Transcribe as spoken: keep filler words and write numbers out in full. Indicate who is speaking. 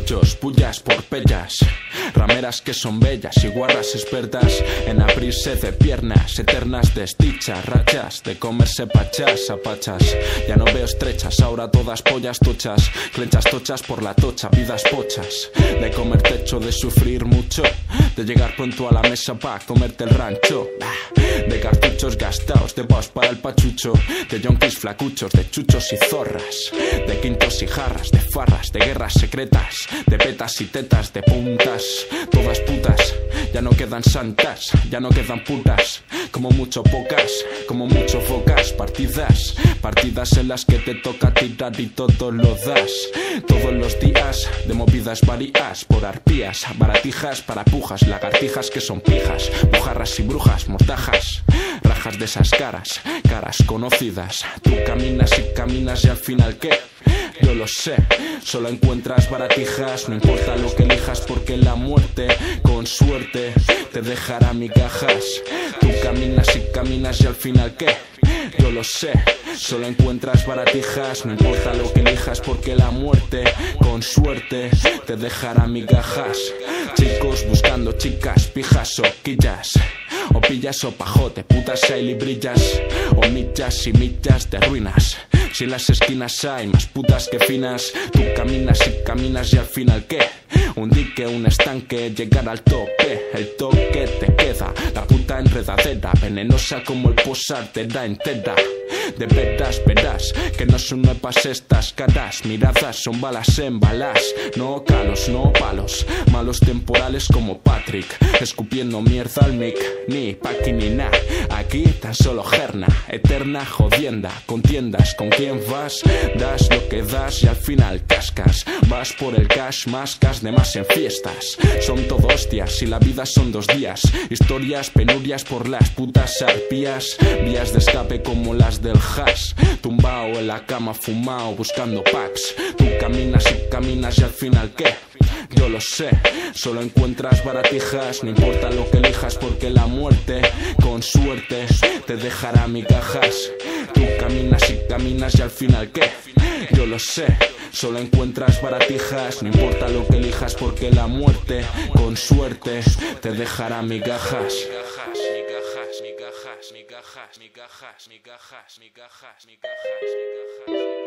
Speaker 1: chollos, pullas por pellas, rameras que son bellas y guarras expertas en abrirse de piernas, eternas desdichas, rachas de comerse pachas a pachas. Ya no veo estrechas, ahora todas pollas tochas, clenchas tochas por la tocha, vidas pochas, de comer techo, de sufrir mucho, de llegar pronto a la mesa pa' comerte el rancho, de cartuchos gastados, de paus para el pachucho, de yonkis flacuchos, de chuchos y zorras, de quintos y jarras, de farras, de guerras secretas, de petas y tetas, de puntas, todas putas, ya no quedan santas, ya no quedan putas, como mucho pocas, como mucho focas, partidas, partidas en las que te toca tirar y todo lo das, todos los días, de movidas varias, por arpías, baratijas, para pujas, lagartijas que son pijas, bujarras y brujas, mortajas, rajas de esas caras, caras conocidas, tú caminas y caminas y al final ¿qué? Yo lo sé, solo encuentras baratijas, no importa lo que elijas porque la muerte, con suerte, te dejará migajas. Tú caminas y caminas y al final ¿qué? Yo lo sé, solo encuentras baratijas, no importa lo que elijas porque la muerte, con suerte, te dejará migajas. Chicos buscando chicas, pijas o quillas, o pillas o pajote, putas hay librillas, o millas y millas de ruinas. Si en las esquinas hay más putas que finas, tú caminas y caminas y al final ¿qué? Un dique, un estanque, llegar al tope, el toque te queda, la puta enredadera, venenosa como el posar te da entera. De veras verás que no son nuevas estas caras, miradas son balas en balas, no calos, no palos, malos temporales como Patrick, escupiendo mierda al mic, ni paqui ni na, aquí tan solo jerna, eterna jodienda, contiendas con quién vas, das lo que das y al final cascas, vas por el cash, mascas de más en fiestas, son todo hostias y la vida son dos días, historias, penurias por las putas arpías, vías de escape como las del hash, tumbao en la cama fumao buscando packs, tú caminas y caminas y al final ¿qué? Yo lo sé, solo encuentras baratijas, no importa lo que elijas porque la muerte, con suerte, te dejará migajas. Tú caminas y caminas y al final ¿qué? Yo lo sé, solo encuentras baratijas, no importa lo que elijas porque la muerte, con suerte, te dejará migajas. Migajas, migajas, migajas, migajas, migajas, migajas, migajas, migajas.